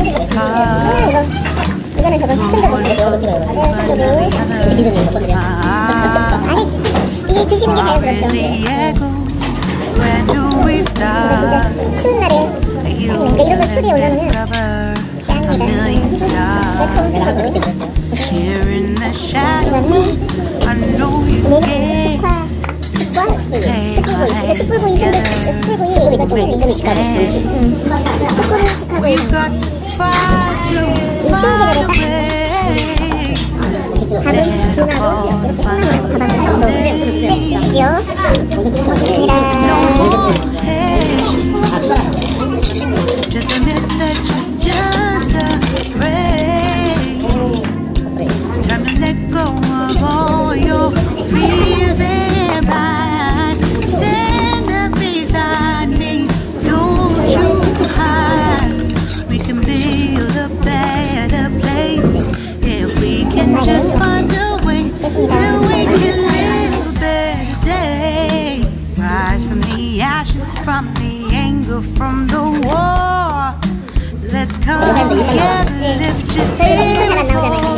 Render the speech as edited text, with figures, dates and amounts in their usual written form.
이거는 저거 순대국. 네, 순대국. 아니, 이게 드시는 게 자연스럽죠. 근데 진짜 추운 날에 아니면 이런 걸 스토리에 올라오면 짱이다. 이거는 숯불구이 순대, 숯불구이 이거 좀 인근이 직화돼. 숯불구이 직화고 이 추운 계절에 딱 밥은 김하고 이렇게 콩나물하고 밥하고 드시죠. From the anger, from the war, let's come together. 저희에서 인도 잘 안 나오잖아요.